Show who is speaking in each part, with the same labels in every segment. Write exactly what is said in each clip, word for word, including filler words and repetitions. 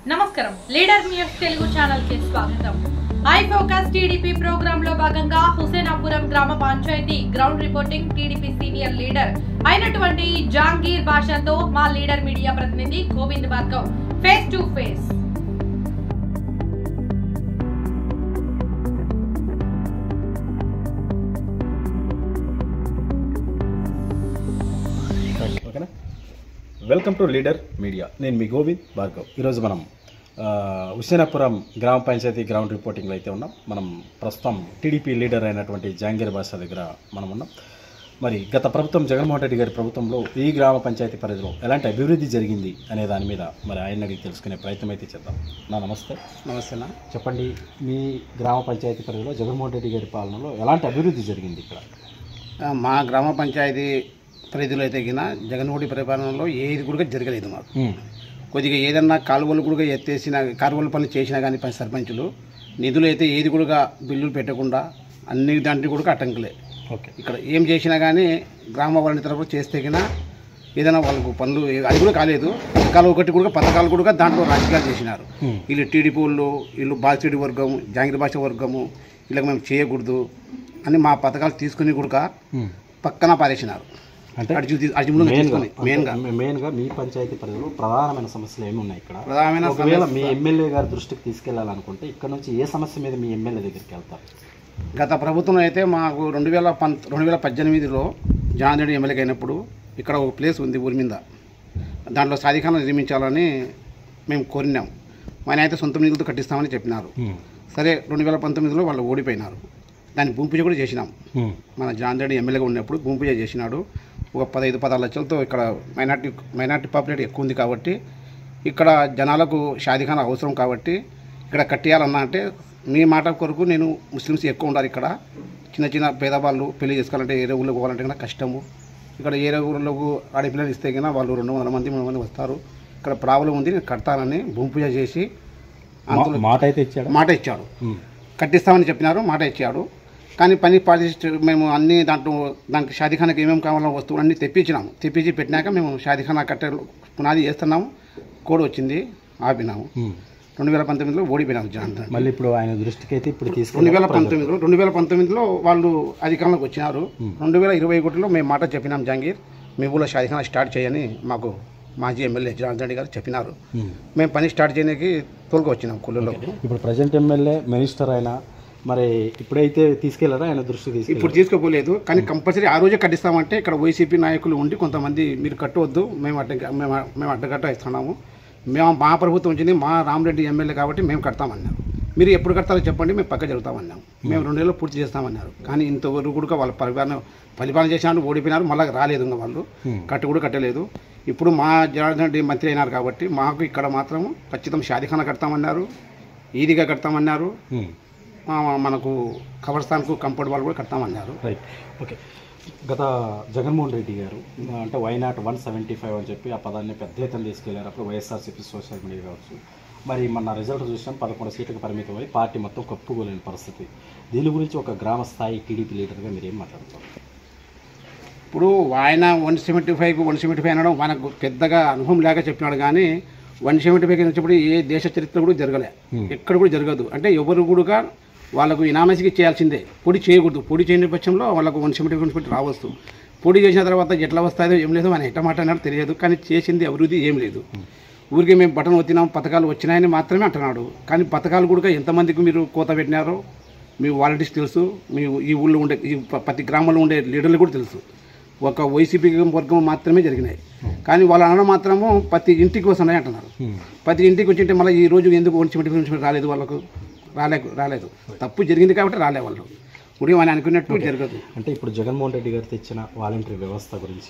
Speaker 1: నమస్కారం leader news Telugu channel కి స్వాగతం। ఐ ఫోకస్ టీడీపీ ప్రోగ్రామ్ లో భాగంగా హుసేనాపురం గ్రామ panchayati ground reporting TDP senior leader అయినటువంటి జాంగీర్ భాషతో మా లీడర్ మీడియా ప్రతినిధి Govind Bhargav face to face.
Speaker 2: Welcome to Leader Media, నేను మీ గోవింద్ భార్గవ్। ఈరోజు మనం హుసేనాపురం గ్రామ పంచాయతీ గ్రౌండ్ రిపోర్టింగ్లో అయితే ఉన్నాం। మనం ప్రస్తుతం టీడీపీ లీడర్ అయినటువంటి జాంగీర్ భాష దగ్గర మనం ఉన్నాం। మరి గత ప్రభుత్వం జగన్మోహన్ రెడ్డి గారి ప్రభుత్వంలో ఈ గ్రామ పంచాయతీ పరిధిలో ఎలాంటి అభివృద్ధి జరిగింది అనే దాని మీద మరి ఆయన అడిగి తెలుసుకునే ప్రయత్నం అయితే చేద్దాం। నా నమస్తే।
Speaker 3: నమస్తేనా,
Speaker 2: చెప్పండి, మీ గ్రామ పంచాయతీ పరిధిలో జగన్మోహన్ రెడ్డి గారి పాలనలో ఎలాంటి అభివృద్ధి జరిగింది ఇక్కడ?
Speaker 3: మా గ్రామ పంచాయతీ పరిధిలో అయితే గిన జగన్మోహన్ రెడ్డి పరిపాలనలో ఏది కూడా జరగలేదు మాకు। కొద్దిగా ఏదన్నా కాలువలు కూడా ఎత్తేసిన కాలువల పనులు చేసినా కానీ సర్పంచులు నిధులు అయితే ఏది కూడా బిల్లులు పెట్టకుండా అన్ని దాంట్లో కూడా అటంకులే।
Speaker 2: ఓకే,
Speaker 3: ఇక్కడ ఏం చేసినా కానీ గ్రామ వాళ్ళ తరఫున చేస్తే గిన ఏదైనా వాళ్ళకు పనులు అది కూడా కాలేదు। పథకాలు ఒకటి కూడా పథకాలు కూడా దాంట్లో రాజకీయాలు చేసినారు। వీళ్ళు టీడీపీ వాళ్ళు, వీళ్ళు బాసిరెడ్డి వర్గం, జాంగీర్ భాష వర్గము, వీళ్ళకి మేము చేయకూడదు అని మా పథకాలు తీసుకుని కూడా పక్కన పారేసినారు।
Speaker 2: అంటే మెయిన్గా మీ పంచాయతీ పరిధిలో ప్రధానమైన సమస్యలు ఏమి ఉన్నాయి ఇక్కడ?
Speaker 3: ప్రధానమైన
Speaker 2: ఒకవేళ మీ ఎమ్మెల్యే గారి దృష్టికి తీసుకెళ్లాలనుకుంటే ఇక్కడ నుంచి ఏ సమస్య మీద మీ ఎమ్మెల్యే దగ్గరికి వెళ్తారు?
Speaker 3: గత ప్రభుత్వం అయితే మాకు రెండు వేల పంత రెండు వేల పద్దెనిమిదిలో జాన్ రెడ్డి ఎమ్మెల్యేగా అయినప్పుడు ఇక్కడ ఒక ప్లేస్ ఉంది ఊరి మీద, దాంట్లో సాధికారం నిర్మించాలని మేము కోరినాం। ఆయన అయితే సొంత నిధులతో కట్టిస్తామని చెప్పినారు। సరే, రెండు వేల పంతొమ్మిదిలో వాళ్ళు ఓడిపోయినారు। దాన్ని భూమి పూజ కూడా చేసినాం। మన జాన్ రెడ్డి ఎమ్మెల్యేగా ఉన్నప్పుడు భూమి పూజ చేసినాడు। ఒక పదహైదు పదహారు లక్షలతో ఇక్కడ మైనార్టీ మైనార్టీ పాపులేట్ ఎక్కువ ఉంది కాబట్టి ఇక్కడ జనాలకు షాదీఖానా అవసరం కాబట్టి ఇక్కడ కట్టేయాలన్నా అంటే మీ మాట కొరకు నేను ముస్లిమ్స్ ఎక్కువ ఉండాలి ఇక్కడ, చిన్న చిన్న పేదవాళ్ళు పెళ్లి చేసుకోవాలంటే ఏరే ఊళ్ళో పోవాలంటే కన్నా కష్టము। ఇక్కడ ఏరే ఊళ్ళకు ఆడపిల్లలు ఇస్తే కన్నా వాళ్ళు రెండు వందల మంది మూడు మంది వస్తారు, ఇక్కడ ప్రాబ్లం ఉంది, నేను కడతానని భూమి పూజ చేసి అంతలో
Speaker 2: మాట అయితే ఇచ్చాడు
Speaker 3: మాట ఇచ్చాడు కట్టిస్తామని చెప్పినారు, మాట ఇచ్చాడు। కానీ పని పాటిస్తూ మేము అన్ని దాంట్లో దానికి షాదీఖానాకి ఏమేమి కావాలో వస్తువులు అన్నీ తెప్పించినాము। తెప్పించి పెట్టినాక మేము షాదీఖానా కట్టే పునాది వేస్తున్నాము, కోడ్ వచ్చింది, ఆపినాము। రెండు వేల పంతొమ్మిదిలో ఓడిపోయినాము జాన్।
Speaker 2: మళ్ళీ ఇప్పుడు ఆయన దృష్టికి అయితే ఇప్పుడు తీసుకు
Speaker 3: రెండు వేల పంతొమ్మిదిలో రెండు వేల పంతొమ్మిదిలో వాళ్ళు అధికారంలోకి వచ్చినారు। రెండు వేల ఇరవై ఒకటిలో మేము మాట చెప్పినాం, జాంగీర్ మీ ఊళ్ళో షాదీఖానా స్టార్ట్ చేయని మాకు మాజీ ఎమ్మెల్యే జాన్ రెడ్డి గారు చెప్పినారు। మేము పని స్టార్ట్ చేయడానికి తోలుకు వచ్చినాం కూలీలో।
Speaker 2: ఇప్పుడు ప్రజెంట్ ఎమ్మెల్యే మినిస్టర్ అయినా మరి ఇప్పుడైతే తీసుకెళ్లారా ఆయన దృష్టి తీసుకు?
Speaker 3: ఇప్పుడు తీసుకోపోలేదు, కానీ కంపల్సరీ ఆ రోజే కట్టిస్తామంటే ఇక్కడ వైసీపీ నాయకులు ఉండి కొంతమంది మీరు కట్టవద్దు, మేము అడ్డ మేము మేము అడ్డగట్ట ఇస్తున్నాము, మేము మా ప్రభుత్వం వచ్చింది మా రామరెడ్డి ఎమ్మెల్యే కాబట్టి మేము కడతామన్నారు। మీరు ఎప్పుడు కడతారో చెప్పండి, మేము పక్క జరుగుతామన్నాం, మేము రెండు నెలలు పూర్తి చేస్తామన్నారు। కానీ ఇంతవరకు కూడా వాళ్ళ పరిపాలన పరిపాలన చేసినారు, ఓడిపోయినారు, మళ్ళీ రాలేదు, ఇంకా వాళ్ళు కట్టు కూడా కట్టలేదు। ఇప్పుడు మా జగన్ రెడ్డి మంత్రి అయినారు కాబట్టి మాకు ఇక్కడ మాత్రం ఖచ్చితం షాదీఖానా కడతామన్నారు, ఈదిగా కడతామన్నారు, మనకు కబర్స్థాన్కు కంపౌండ్ వాళ్ళు కూడా కడతామన్నారు।
Speaker 2: Right, okay. గత జగన్మోహన్ రెడ్డి గారు అంటే వైనాట్ వన్ సెవెంటీ ఫైవ్ అని చెప్పి ఆ పదాన్ని పెద్ద ఎత్తున తీసుకెళ్లారు అప్పుడు వైఎస్ఆర్సీపీ సోషల్ మీడియా కావచ్చు। మరి మన రిజల్ట్ చూసాం, పదకొండు సీట్లకు పరిమితం అయి పార్టీ మొత్తం కప్పుకోలేని పరిస్థితి। దీని గురించి ఒక గ్రామ స్థాయి టీడీపీ లీడర్గా మీరు ఏం మాట్లాడతారు?
Speaker 3: ఇప్పుడు ఆయన వన్ సెవెంటీ ఫైవ్కి వన్ సెవెంటీ ఫైవ్ అనడం మనకు పెద్దగా అనుభవం లేక చెప్పినాడు, కానీ వన్ సెవెంటీ ఫైవ్కి వచ్చినప్పుడు ఏ దేశ చరిత్ర కూడా జరగలే, ఎక్కడ కూడా జరగదు। అంటే ఎవరు కూడా వాళ్ళకు ఇనామసికి చేయాల్సిందే, పొడి చేయకూడదు, పొడి చేయని పక్షంలో వాళ్ళకు వన్ సెవెంటీ వన్ సెవెంటీ రావచ్చు। పొడి చేసిన తర్వాత ఎట్లా వస్తుందో ఏం లేదు, ఆయన ఎట్ట మాట అన్నాడు తెలియదు, కానీ చేసింది అభివృద్ధి ఏం లేదు। ఊరికి మేము బటన్ వచ్చినాం, పథకాలు వచ్చినాయని మాత్రమే అంటున్నాడు, కానీ పథకాలు కూడా ఎంతమందికి మీరు కోత పెట్టినారో మీ వాలంటీర్స్ తెలుసు, మీ ఈ ఊళ్ళో ఉండే ఈ ప్రతి గ్రామంలో ఉండే లీడర్లు కూడా తెలుసు। ఒక వైసీపీ వర్గం మాత్రమే జరిగినాయి, కానీ వాళ్ళ అనడం మాత్రము ప్రతి ఇంటికి వస్తున్నాయి అంటున్నారు। ప్రతి ఇంటికి వచ్చింటే మళ్ళీ ఈ రోజు ఎందుకు వన్ సెవెంటీ వన్ సెవెంటీ రాలేదు, వాళ్ళకు రాలే రాలేదు తప్పు జరిగింది కాబట్టి రాలే వాళ్ళు, ఇప్పుడు అని అనుకున్నట్టు జరగదు।
Speaker 2: అంటే ఇప్పుడు జగన్మోహన్ రెడ్డి గారు తెచ్చిన వాలంటరీ వ్యవస్థ గురించి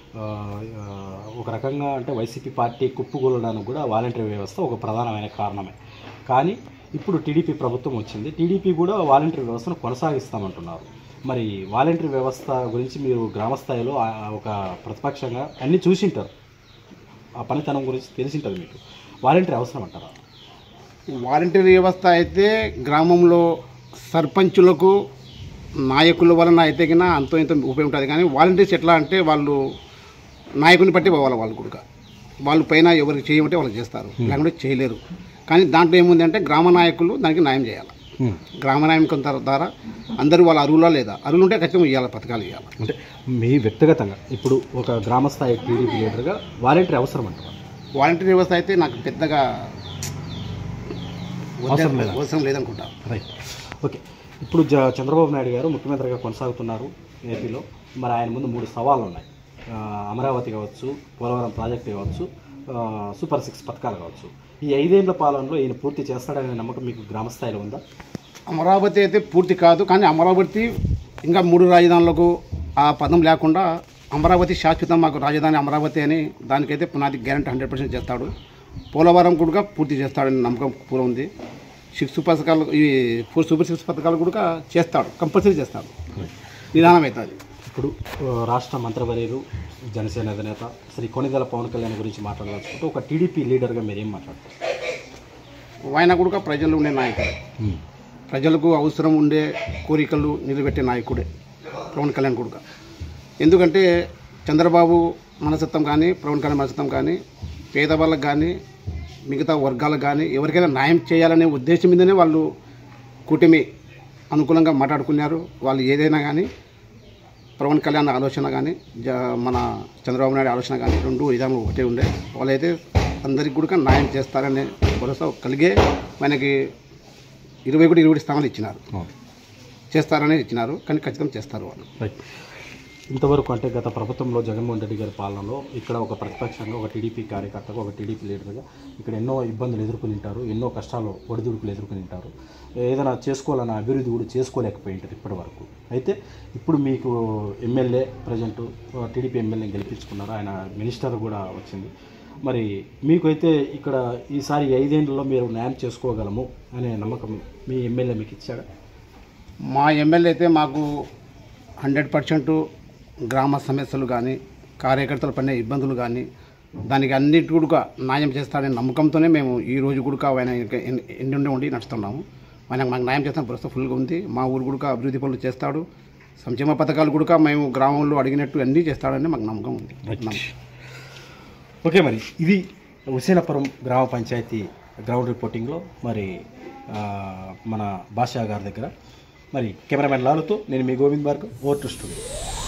Speaker 2: ఒక రకంగా అంటే వైసీపీ పార్టీ కుప్పుగొలడానికి కూడా వాలంటరీ వ్యవస్థ ఒక ప్రధానమైన కారణమే, కానీ ఇప్పుడు టీడీపీ ప్రభుత్వం వచ్చింది, టీడీపీ కూడా వాలంటరీ వ్యవస్థను కొనసాగిస్తామంటున్నారు। మరి వాలంటరీ వ్యవస్థ గురించి మీరు గ్రామస్థాయిలో ఒక ప్రతిపక్షంగా అన్నీ చూసింటారు, ఆ పనితనం గురించి తెలిసింటారు, మీకు వాలంటరీ అవసరం అంటారా?
Speaker 3: వాలంటీర్ వ్యవస్థ అయితే గ్రామంలో సర్పంచులకు నాయకుల వలన అయితే కన్నా అంతో ఇంత ఉపయోగం ఉంటుంది, కానీ వాలంటీర్స్ ఎట్లా అంటే వాళ్ళు నాయకుని బట్టి పోవాలి, వాళ్ళు కూడా వాళ్ళు పైన ఎవరికి చేయమంటే వాళ్ళకి చేస్తారు, లేకుంటే చేయలేరు. కానీ దాంట్లో ఏముంది అంటే గ్రామ నాయకులు దానికి న్యాయం చేయాలి. గ్రామ నాయకం ద్వారా అందరూ వాళ్ళ అరువులా లేదా అరువులు ఉంటే ఖచ్చితంగా ఇవ్వాలి, పథకాలు ఇవ్వాలి.
Speaker 2: అంటే మీ వ్యక్తిగతంగా ఇప్పుడు ఒక గ్రామస్థాయి టీడీపీ లీడర్గా వాలంటీర్ అవసరం అంటారు?
Speaker 3: వాలంటీర్ వ్యవస్థ అయితే నాకు పెద్దగా
Speaker 2: అవసరం లేదా?
Speaker 3: అవసరం లేదనుకుంటా.
Speaker 2: Right, okay. ఇప్పుడు జ చంద్రబాబు నాయుడు గారు ముఖ్యమంత్రిగా కొనసాగుతున్నారు ఏపీలో. మరి ఆయన ముందు మూడు సవాళ్ళు ఉన్నాయి. అమరావతి కావచ్చు, పోలవరం ప్రాజెక్టు కావచ్చు, సూపర్ సిక్స్ పథకాలు కావచ్చు. ఈ ఐదేళ్ల పాలనలో ఈయన పూర్తి చేస్తాడనే నమ్మకం మీకు గ్రామస్థాయిలో ఉందా?
Speaker 3: అమరావతి అయితే పూర్తి కాదు, కానీ అమరావతి ఇంకా మూడు రాజధానులకు ఆ పదం లేకుండా అమరావతి శాశ్వతం మాకు రాజధాని అమరావతి అని దానికైతే పునాది గ్యారెంటీ హండ్రెడ్ పర్సెంట్ చేస్తాడు. పోలవరం కూడా పూర్తి చేస్తాడని నమ్మకం పూర ఉంది. సిక్స్ పథకాలు ఈ ఫోర్ సూపర్ సిక్స్ పథకాలు కూడా చేస్తాడు, కంపల్సరీ చేస్తాడు, నిదానం అవుతుంది.
Speaker 2: ఇప్పుడు రాష్ట్ర మంత్రివర్యులు జనసేన అధినేత శ్రీ కొణిదెల పవన్ కళ్యాణ్ గురించి మాట్లాడాల్సుకుంటే ఒక టీడీపీ లీడర్గా మీరు ఏం మాట్లాడతారు?
Speaker 3: ఆయన కూడా ప్రజలు ఉండే నాయకుడే, ప్రజలకు అవసరం ఉండే కోరికలు నిలబెట్టే నాయకుడే పవన్ కళ్యాణ్ కూడా. ఎందుకంటే చంద్రబాబు మనస్తత్వం కానీ పవన్ కళ్యాణ్ మనస్తత్వం కానీ పేదవాళ్ళకు కానీ మిగతా వర్గాలకు కానీ ఎవరికైనా న్యాయం చేయాలనే ఉద్దేశం మీదనే వాళ్ళు కూటమి అనుకూలంగా మాట్లాడుకున్నారు. వాళ్ళు ఏదైనా కానీ పవన్ కళ్యాణ్ ఆలోచన కానీ మన చంద్రబాబు నాయుడు ఆలోచన కానీ రెండు విధానం ఒకటే ఉండే. వాళ్ళైతే అందరికి కూడా న్యాయం చేస్తారనే భరోసా కలిగే మనకి ఇరవై ఒకటి ఇరవై స్థానాలు ఇచ్చినారు, చేస్తారనే ఇచ్చినారు, కానీ ఖచ్చితంగా చేస్తారు వాళ్ళు.
Speaker 2: ఇంతవరకు అంటే గత ప్రభుత్వంలో జగన్మోహన్ రెడ్డి గారి పాలనలో ఇక్కడ ఒక ప్రతిపక్షంగా ఒక టీడీపీ కార్యకర్తగా ఒక టీడీపీ లీడర్గా ఇక్కడ ఎన్నో ఇబ్బందులు ఎదుర్కొని ఉంటారు, ఎన్నో కష్టాలు ఒడిదుడుకులు ఎదుర్కొని ఉంటారు. ఏదైనా చేసుకోవాలన్న అభివృద్ధి కూడా చేసుకోలేకపోయి ఉంటారు ఇప్పటి వరకు. అయితే ఇప్పుడు మీకు ఎమ్మెల్యే ప్రజెంట్ టీడీపీ ఎమ్మెల్యేని గెలిపించుకున్నారు, ఆయన మినిస్టర్ కూడా వచ్చింది. మరి మీకైతే ఇక్కడ ఈసారి ఐదేళ్లలో మీరు న్యాయం చేసుకోగలము అనే నమ్మకం మీ ఎమ్మెల్యే మీకు ఇచ్చాడా?
Speaker 3: మా ఎమ్మెల్యే అయితే మాకు హండ్రెడ్ పర్సెంట్ గ్రామ సమస్యలు కానీ కార్యకర్తల పడిన ఇబ్బందులు కానీ దానికి అన్నిటి కూడా న్యాయం చేస్తాడనే నమ్మకంతోనే మేము ఈ రోజు కూడా ఆయన ఎండి ఉండి నడుస్తున్నాము. ఆయన మాకు న్యాయం చేస్తాను ప్రస్తుతం ఫుల్గా ఉంది. మా ఊరు కూడా అభివృద్ధి పనులు చేస్తాడు, సంక్షేమ పథకాలు కూడా మేము గ్రామంలో అడిగినట్టు అన్నీ చేస్తాడని మాకు నమ్మకం ఉంది.
Speaker 2: ఓకే, మరి ఇది హుసేనాపురం గ్రామ పంచాయతీ గ్రౌండ్ రిపోర్టింగ్లో మరి మన బాషా గారి దగ్గర మరి కెమెరామెన్ లాలుతో నేను మీ Govind Bhargav, over to studio.